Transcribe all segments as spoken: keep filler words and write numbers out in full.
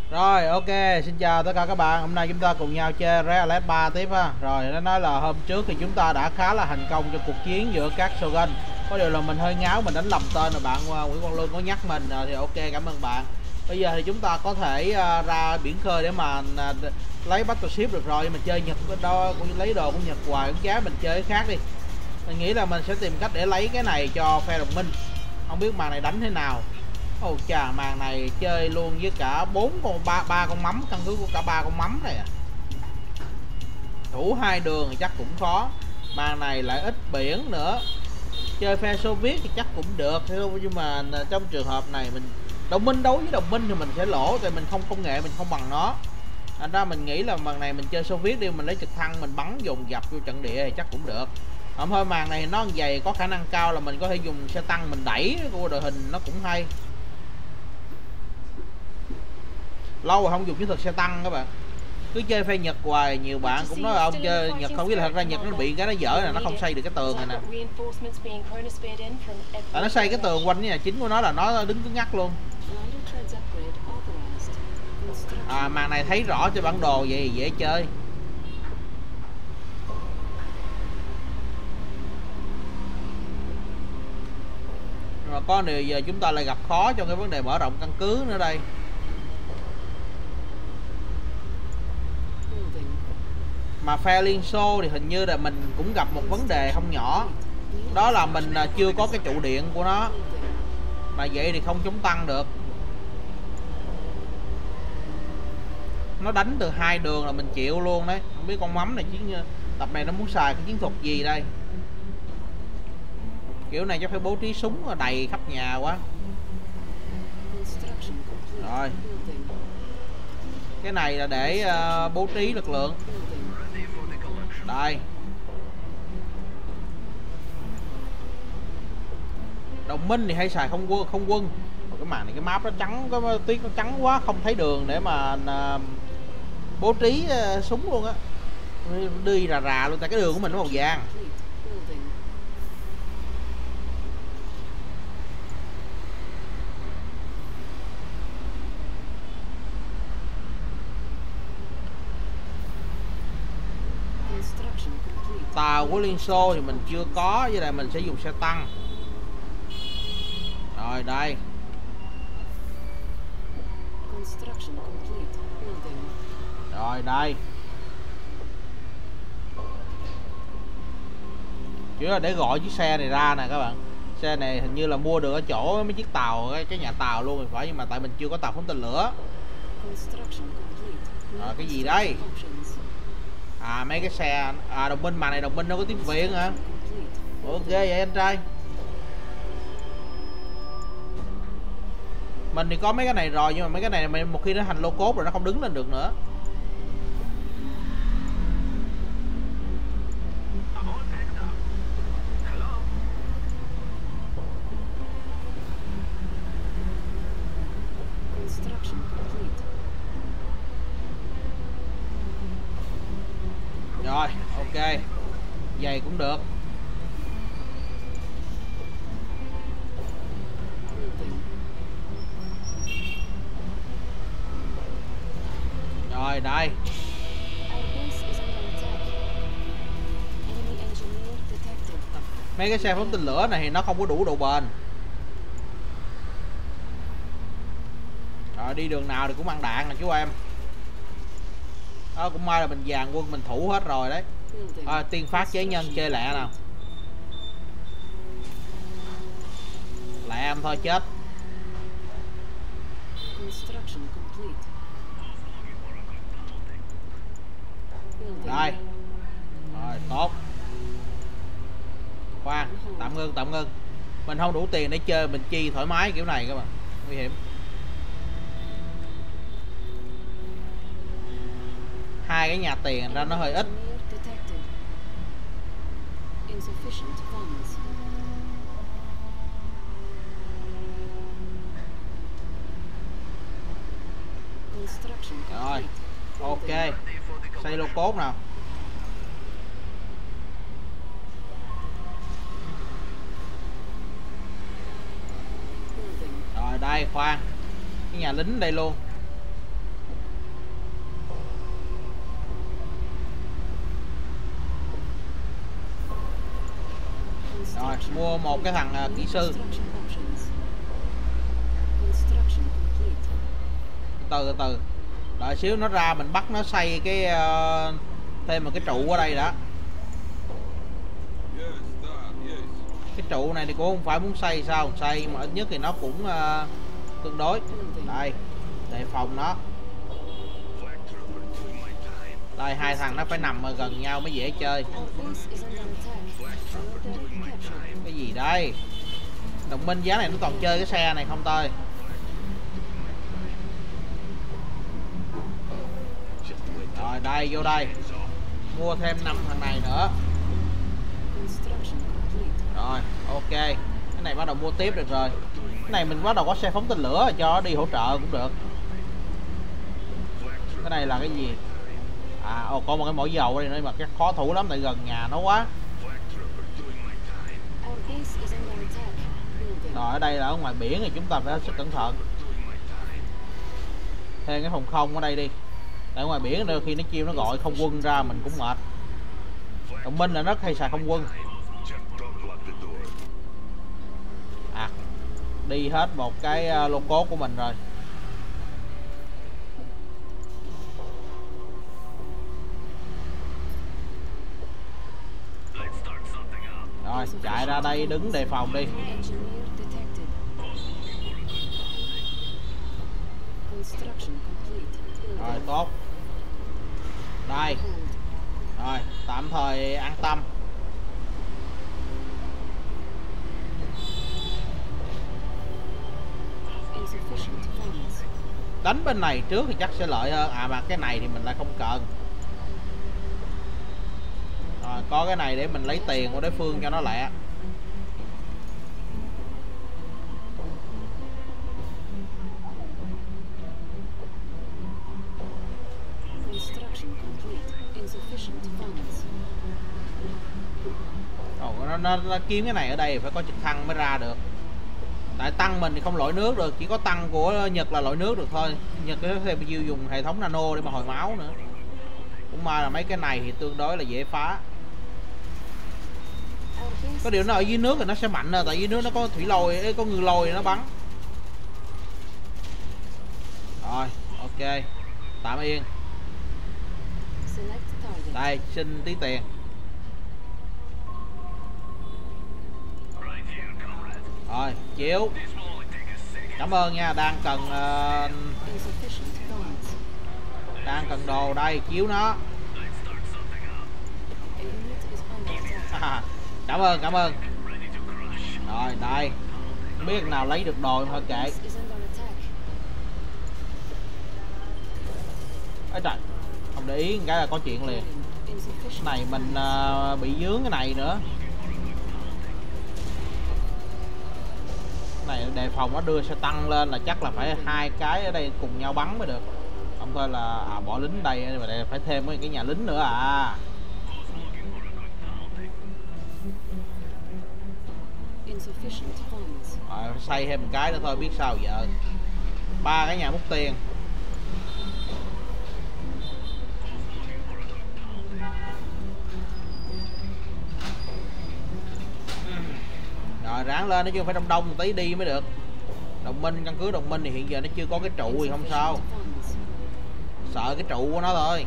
Rồi ok, xin chào tất cả các bạn. Hôm nay chúng ta cùng nhau chơi Red Alert ba tiếp ha. Rồi nó nói là hôm trước thì chúng ta đã khá là thành công trong cuộc chiến giữa các Shogun. Có điều là mình hơi ngáo, mình đánh lầm tên rồi bạn Nguyễn Quang Lương có nhắc mình rồi thì ok, cảm ơn bạn. Bây giờ thì chúng ta có thể uh, ra biển khơi để mà uh, lấy battleship được rồi. Mình chơi Nhật đó, cũng lấy đồ của Nhật hoài cũng chán, mình chơi cái khác đi. Mình nghĩ là mình sẽ tìm cách để lấy cái này cho phe đồng minh. Không biết màn này đánh thế nào. Ồ chà, màn này chơi luôn với cả bốn con ba ba con mắm, căn cứ của cả ba con mắm này à. Thủ hai đường thì chắc cũng khó. Màn này lại ít biển nữa. Chơi phe Xô Viết thì chắc cũng được, nhưng mà trong trường hợp này mình đồng minh đấu với đồng minh thì mình sẽ lỗ, tại mình không công nghệ, mình không bằng nó. Thành ra mình nghĩ là màn này mình chơi Xô Viết đi, mình lấy trực thăng mình bắn dồn dập vô trận địa thì chắc cũng được. Không thôi, màn này nó dày, có khả năng cao là mình có thể dùng xe tăng mình đẩy của đội hình, nó cũng hay. Lâu rồi không dùng chiến thuật xe tăng các bạn, cứ chơi phe Nhật hoài. Nhiều bạn cũng nói ông chơi Nhật không biết là thật ra Nhật nó bị cái nó dở là nó không xây được cái tường này nè. Tại nó xây cái tường quanh cái nhà chính của nó là nó đứng cứng ngắc luôn. À, màn này thấy rõ trên bản đồ vậy dễ chơi. Mà có điều giờ chúng ta lại gặp khó trong cái vấn đề mở rộng căn cứ nữa đây. Mà phe Liên Xô thì hình như là mình cũng gặp một vấn đề không nhỏ. Đó là mình chưa có cái trụ điện của nó. Mà vậy thì không chống tăng được. Nó đánh từ hai đường là mình chịu luôn đấy. Không biết con mắm này chiến tập này nó muốn xài cái chiến thuật gì đây. Kiểu này chắc phải bố trí súng đầy khắp nhà quá. Rồi. Cái này là để uh, bố trí lực lượng. Đây. Đồng minh thì hay xài không quân, không quân. Cái màn này cái map nó trắng, cái tuyết nó trắng quá, không thấy đường để mà uh, bố trí uh, súng luôn á. Đi rà rà luôn, tại cái đường của mình nó màu vàng. Tàu của Liên Xô thì mình chưa có, với lại mình sẽ dùng xe tăng. Rồi đây. Rồi đây. Chỉ là để gọi chiếc xe này ra nè các bạn. Xe này hình như là mua được ở chỗ mấy chiếc tàu, cái nhà tàu luôn thì phải, nhưng mà tại mình chưa có tàu phóng tên lửa. Rồi cái gì đây? À mấy cái xe à, đồng minh, mà này đồng minh nó có tiếng Việt hả? Ok vậy anh trai. Mình thì có mấy cái này rồi, nhưng mà mấy cái này một khi nó thành lô cốt rồi nó không đứng lên được nữa. Rồi, ok. Vậy cũng được. Rồi, đây. Mấy cái xe phóng tên lửa này thì nó không có đủ độ bền. Rồi, đi đường nào thì cũng ăn đạn nè chú em. Đó, cũng may là mình dàn quân mình thủ hết rồi đấy. À, tiên phát chế nhân chơi lẹ nào. Lẹ em thôi chết. Đây. Rồi tốt. Khoan, tạm ngưng tạm ngưng. Mình không đủ tiền để chơi, mình chi thoải mái kiểu này các bạn. Nguy hiểm. Hai cái nhà tiền ra nó hơi ít. Rồi ok, xây lô cốt nào. Rồi đây khoan, cái nhà lính đây luôn. Rồi mua một cái thằng uh, kỹ sư. Từ từ từ đợi xíu nó ra mình bắt nó xây cái uh, thêm một cái trụ ở đây đã. Cái trụ này thì cũng không phải muốn xây sao xây, mà ít nhất thì nó cũng uh, tương đối. Đây đề phòng nó. Đây hai thằng nó phải nằm ở gần nhau mới dễ chơi. Cái gì đây? Đồng minh giá này nó toàn chơi cái xe này không tơi. Rồi đây vô đây mua thêm năm thằng này nữa. Rồi ok, cái này bắt đầu mua tiếp được rồi. Cái này mình bắt đầu có xe phóng tên lửa cho đi hỗ trợ cũng được. Cái này là cái gì? À ồ, có một cái mỏ dầu đây nữa mà chắc khó thủ lắm tại gần nhà nó quá. Rồi ở đây là ở ngoài biển thì chúng ta phải hết sức cẩn thận. Thêm cái phòng không ở đây đi. Tại ngoài biển đôi khi nó kêu nó gọi không quân ra mình cũng mệt. Đồng minh là nó hay xài không quân. À đi hết một cái lô cốt của mình rồi. Rồi chạy ra đây đứng đề phòng đi. Rồi tốt. Đây. Rồi tạm thời an tâm. Đánh bên này trước thì chắc sẽ lợi hơn. À mà cái này thì mình lại không cần. Rồi có cái này để mình lấy tiền của đối phương cho nó lẹ. Ồ, nó, nó, nó kiếm cái này ở đây phải có trực thăng mới ra được. Tại tăng mình thì không lội nước được, chỉ có tăng của Nhật là lội nước được thôi. Nhật có thêm chiêu dùng hệ thống nano để mà hồi máu nữa. Cũng may là mấy cái này thì tương đối là dễ phá. Có điều nó ở dưới nước thì nó sẽ mạnh hơn, tại dưới nước nó có thủy lôi, có ngư lôi nó bắn. Rồi, ok. Tạm yên. Đây, xin tí tiền. Rồi, chiếu. Cảm ơn nha, đang cần uh, đang cần đồ đây, chiếu nó. À, cảm ơn, cảm ơn. Rồi, đây. Không biết nào lấy được đồ thôi kệ. Ê trời, không để ý cái là có chuyện liền. Cái này mình uh, bị dướng cái này nữa. Cái này đề phòng nó đưa xe tăng lên là chắc là phải hai cái ở đây cùng nhau bắn mới được. Không thôi là à, bỏ lính đây mà đây phải thêm cái nhà lính nữa à. Rồi, xây thêm một cái nữa thôi biết sao giờ. Ba cái nhà múc tiền. Rồi ráng lên, nói chung phải đông đông một tí đi mới được. Đồng minh, căn cứ đồng minh thì hiện giờ nó chưa có cái trụ thì không sao. Sợ cái trụ của nó thôi.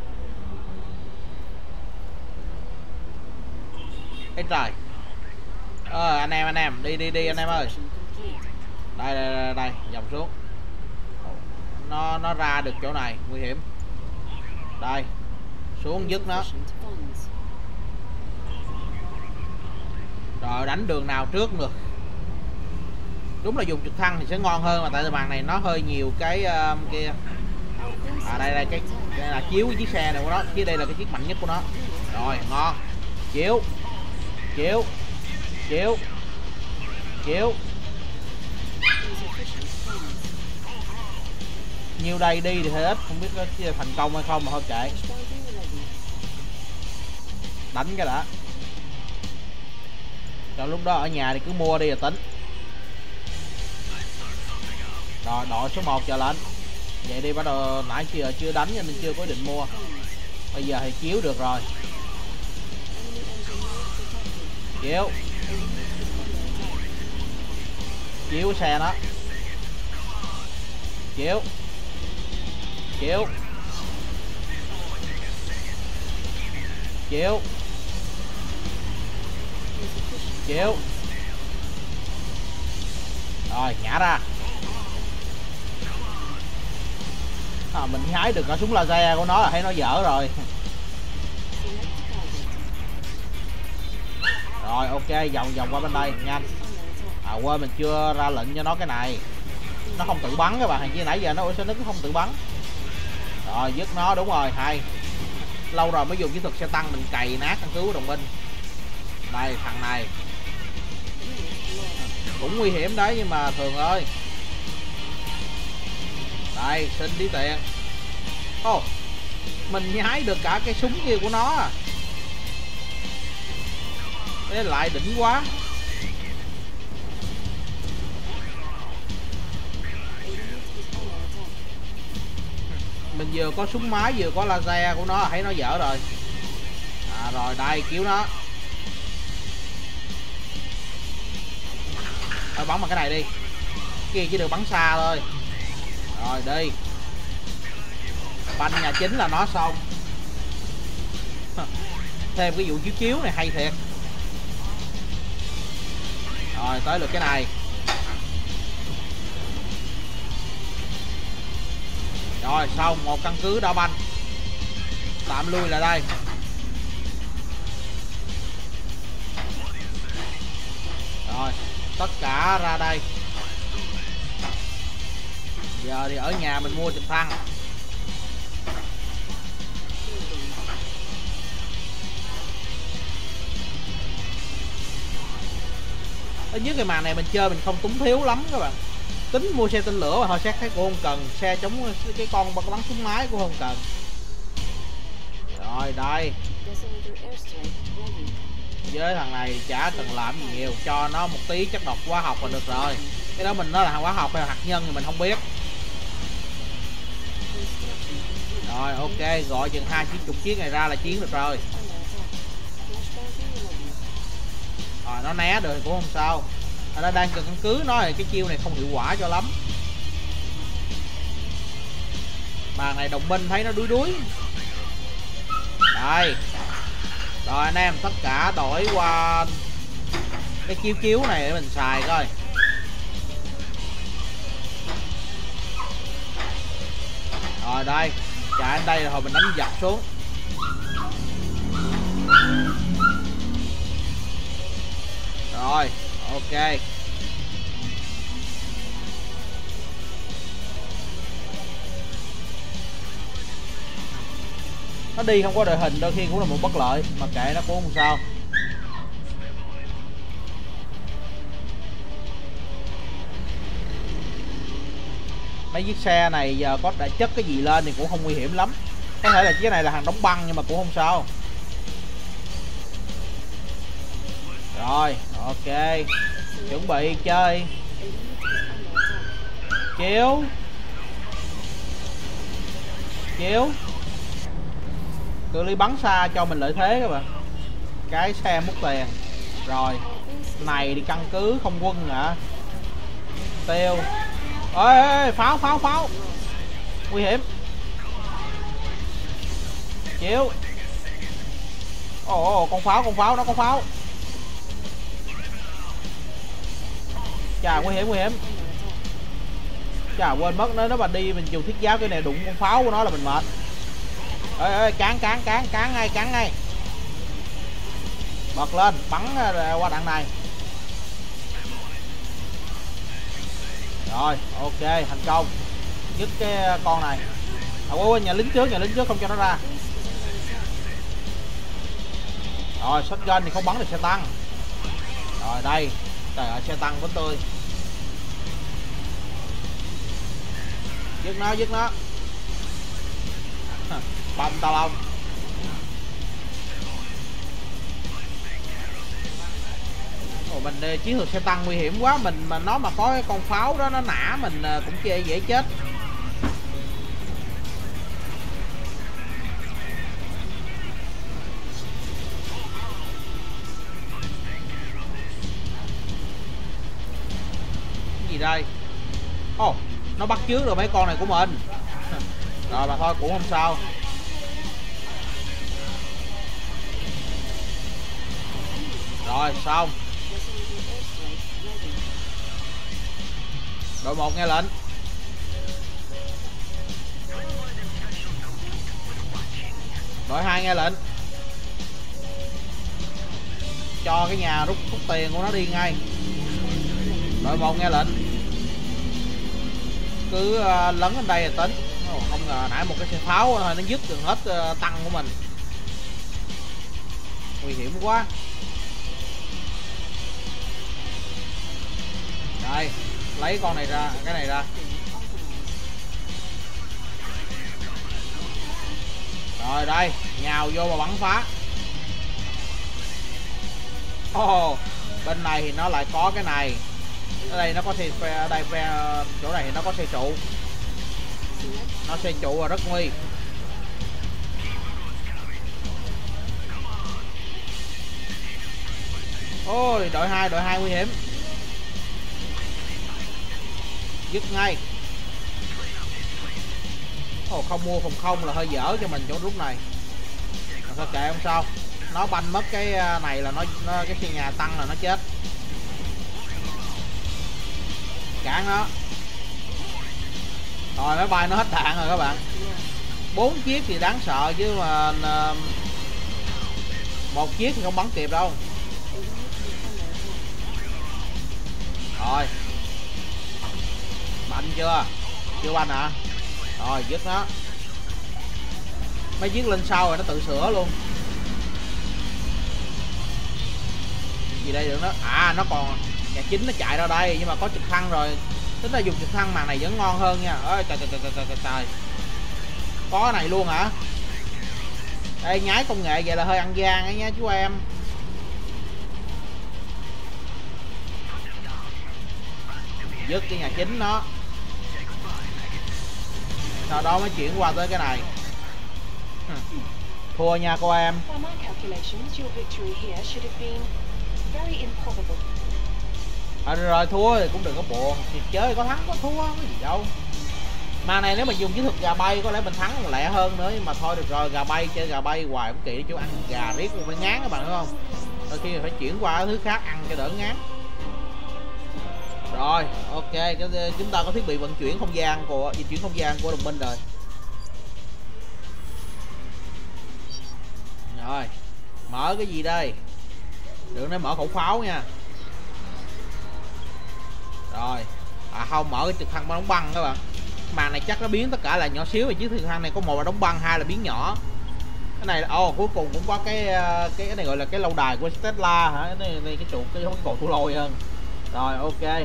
Ê trời. Ờ anh em anh em đi đi đi anh em ơi. Đây đây đây, đây. Dòng xuống. Nó nó ra được chỗ này nguy hiểm. Đây. Xuống dứt nó. Rồi đánh đường nào trước được. Đúng là dùng trực thăng thì sẽ ngon hơn, mà tại bàn này nó hơi nhiều cái um, kia. À đây đây cái đây là chiếu cái chiếc xe này của nó, chứ đây là cái chiếc mạnh nhất của nó. Rồi ngon. Chiếu. Chiếu. Chiếu. Chiếu. Nhiêu đây đi thì hơi ít, không biết có thành công hay không mà thôi kệ. Đánh cái đã. Trong lúc đó ở nhà thì cứ mua đi rồi tính. Rồi đội số một chờ lệnh. Vậy đi, bắt đầu nãy chưa chưa đánh nên chưa có định mua. Bây giờ thì chiếu được rồi. Chiếu. Chiếu xe nó. Chiếu. Chiếu. Chiếu. Chiếu. Rồi nhả ra. À, mình hái được cả súng laser của nó là thấy nó dở rồi. Rồi ok, vòng vòng qua bên đây nhanh. À quên mình chưa ra lệnh cho nó cái này. Nó không tự bắn các bạn, hàng chi nãy giờ nó ủa sao nó cũng không tự bắn. Rồi dứt nó, đúng rồi, hay. Lâu rồi mới dùng kỹ thuật xe tăng mình cày nát căn cứ của đồng minh. Đây thằng này cũng nguy hiểm đấy nhưng mà thường ơi. Đây xin tí tiền. Ô oh, mình nhái được cả cái súng kia của nó à. Thế lại đỉnh quá. Mình vừa có súng máy vừa có laser của nó thấy nó dở rồi. À rồi đây cứu nó. Thôi bắn bằng cái này đi. Kia chỉ được bắn xa thôi. Rồi đi. Banh nhà chính là nó xong. Thêm cái vụ chiếu chiếu này hay thiệt. Rồi tới lượt cái này. Rồi xong một căn cứ đá banh. Tạm lui lại đây. Rồi tất cả ra đây. Giờ thì ở nhà mình mua trực thăng. Ở dưới cái màn này mình chơi mình không túng thiếu lắm các bạn. Tính mua xe tên lửa mà họ sẽ thấy cũng không cần. Xe chống cái con bắn súng máy cũng không cần. Rồi đây. Với thằng này chả cần làm gì nhiều. Cho nó một tí chất độc hóa học là được rồi. Cái đó mình nói là hóa học hay là hạt nhân thì mình không biết. Rồi ok, gọi chừng hai chiếc chục chiếc này ra là chiến được rồi. Rồi nó né được thì cũng không sao. Nó đang cần căn cứ nó thì cái chiêu này không hiệu quả cho lắm. Màn này đồng minh thấy nó đuối đuối. Đây. Rồi anh em tất cả đổi qua cái chiếu chiếu này để mình xài coi. Rồi đây. Chạy đến đây rồi mình đánh dập xuống. Rồi ok. Nó đi không có đội hình đôi khi cũng là một bất lợi. Mà kệ nó cũng không sao. Mấy chiếc xe này giờ có đã chất cái gì lên thì cũng không nguy hiểm lắm. Có thể là chiếc này là hàng đóng băng nhưng mà cũng không sao. Rồi ok. Chuẩn bị chơi. Chiếu. Chiếu. Cự ly bắn xa cho mình lợi thế các bạn. Cái xe múc tiền. Rồi này đi căn cứ không quân hả? Tiêu. Ê, ê, ê pháo pháo pháo. Nguy hiểm. Chiếu. Ồ, ồ con pháo con pháo nó con pháo. Chà nguy hiểm nguy hiểm. Chà quên mất nó nó mà đi mình dùng thiết giáp cái này đụng con pháo của nó là mình mệt. Ê ê cán cán cán cán ngay cán ngay. Bật lên bắn qua đạn này. Rồi ok thành công. Dứt cái con này. À, quên, quên nhà lính trước nhà lính trước không cho nó ra. Rồi shotgun thì không bắn được xe tăng. Rồi đây. Trời ơi xe tăng vẫn tươi. Dứt nó dứt nó. Băm tao lông. Ồ, mình chiến lược xe tăng nguy hiểm quá. Mình mà nó mà có cái con pháo đó nó nã mình cũng chê dễ chết. đây? Ồ, oh, nó bắt chước được mấy con này của mình. Rồi mà thôi cũng không sao. Rồi xong. Đội một nghe lệnh. Đội hai nghe lệnh. Cho cái nhà rút rút tiền của nó đi ngay. Đội một nghe lệnh. Cứ uh, lấn lên đây là tính. Oh, không ngờ nãy một cái xe pháo thôi nó dứt gần hết uh, tăng của mình. Nguy hiểm quá. Đây, lấy con này ra, cái này ra. Rồi đây, nhào vô mà bắn phá. Ồ, oh, bên này thì nó lại có cái này. Ở đây nó có xe, ở đây chỗ này thì nó có xe trụ. Nó xe trụ là rất nguy. Ôi, đội hai, đội hai nguy hiểm. Dứt ngay. Ồ, không mua phòng không là hơi dở cho mình chỗ lúc này. Mà sao kệ không sao. Nó banh mất cái này là nó, nó cái xe nhà tăng là nó chết. Cản nó. Rồi máy bay nó hết đạn rồi các bạn. Bốn chiếc thì đáng sợ chứ mà một chiếc thì không bắn kịp đâu. Rồi. Banh chưa? Chưa banh hả? Rồi dứt nó. Mấy chiếc lên sau rồi nó tự sửa luôn. Gì đây được nó? À nó còn nhà chính nó chạy ra đây nhưng mà có trực thăng rồi. Tính là dùng trực thăng màn này vẫn ngon hơn nha. Ôi trời trời trời trời trời trời. Có cái này luôn hả? Đây nhái công nghệ vậy là hơi ăn gian ấy nha chú em. Dứt cái nhà chính nó. Sau đó mới chuyển qua tới cái này. Thua nha cô em. À, rồi thua thì cũng đừng có buồn. Thì chơi có thắng có thua có gì đâu. Mà này nếu mà dùng chiến thuật gà bay có lẽ mình thắng còn lẹ hơn nữa. Nhưng mà thôi được rồi, gà bay chơi gà bay hoài cũng kỳ. Chú ăn gà riết cũng phải ngán các bạn hiểu không? Đôi khi phải chuyển qua thứ khác ăn cho đỡ ngán. Rồi ok, chúng ta có thiết bị vận chuyển không gian của di chuyển không gian của đồng minh rồi. Rồi mở cái gì đây? Đừng nói mở khẩu pháo nha. Rồi à không, mở cái trực thăng đóng băng các bạn. Màn này chắc nó biến tất cả là nhỏ xíu. Vì chiếc trực thăng này có một là đóng băng, hai là biến nhỏ. Cái này ồ oh, cuối cùng cũng có cái cái cái này gọi là cái lâu đài của Tesla hả? Cái này, này cái trụ cái cái cột thu lôi hơn. Rồi ok.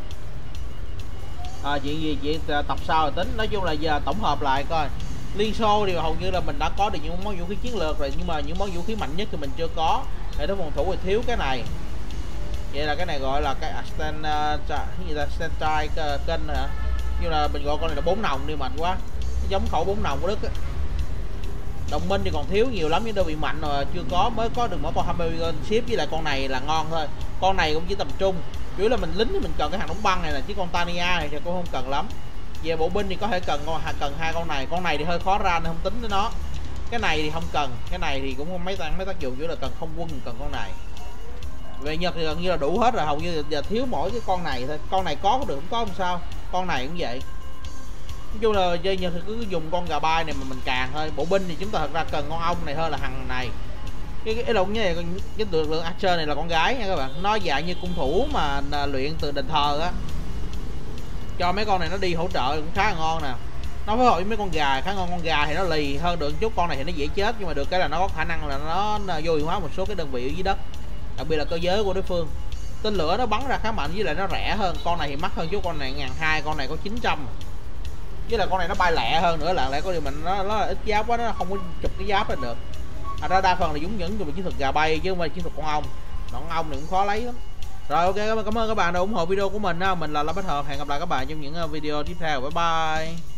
À, chuyện gì chuyện tập sau rồi tính. Nói chung là giờ tổng hợp lại coi. Liên Xô thì hầu như là mình đã có được những món vũ khí chiến lược rồi, nhưng mà những món vũ khí mạnh nhất thì mình chưa có. Hệ thống phòng thủ thì thiếu cái này. Vậy là cái này gọi là cái stand uh, cái gì ta stand strike kênh hả? Như là mình gọi con này là bốn nòng đi, mạnh quá. Nó giống khẩu bốn nòng của Đức á. Đồng minh thì còn thiếu nhiều lắm, những đơn vị mạnh rồi chưa có, mới có được mỗi con Hamilton ship với lại con này là ngon thôi. Con này cũng chỉ tầm trung. Chủ yếu là mình lính thì mình cần cái hàng đóng băng này là, chứ con Tania này thì cũng không cần lắm. Về bộ binh thì có thể cần con cần hai con này, con này thì hơi khó ra nên không tính đến nó. Cái này thì không cần, cái này thì cũng không mấy tăng mấy tác dụng, chủ yếu là cần không quân, cần con này. Về Nhật thì gần như là đủ hết rồi, hầu như giờ thiếu mỗi cái con này thôi. Con này có được cũng có không sao, con này cũng vậy. Nói chung là dây Nhật thì cứ dùng con gà bay này mà mình càng thôi. Bộ binh thì chúng ta thật ra cần con ong này hơn là thằng này. Cái cái lộn như này, cái lực lượng Archer này là con gái nha các bạn. Nó dạng như cung thủ mà luyện từ đền thờ á. Cho mấy con này nó đi hỗ trợ cũng khá là ngon nè. Nó phối hợp với mấy con gà khá ngon. Con gà thì nó lì hơn được chút, con này thì nó dễ chết, nhưng mà được cái là nó có khả năng là nó vô hiệu hóa một số cái đơn vị ở dưới đất, đặc biệt là cơ giới của đối phương. Tên lửa nó bắn ra khá mạnh, với lại nó rẻ hơn. Con này thì mắc hơn chút, con này một nghìn hai trăm, con này có chín trăm. Với lại con này nó bay lẹ hơn nữa, là lẽ có điều mình nó, nó ít giáp quá, nó không có chụp cái giáp lên được. À, ra đa phần là dũng dẫn dùng chiến thuật gà bay chứ không phải chiến thuật con ong. Con ong này cũng khó lấy lắm. Rồi ok, cảm ơn các bạn đã ủng hộ video của mình. Mình là Lâm Bách Hợp, hẹn gặp lại các bạn trong những video tiếp theo. Bye bye.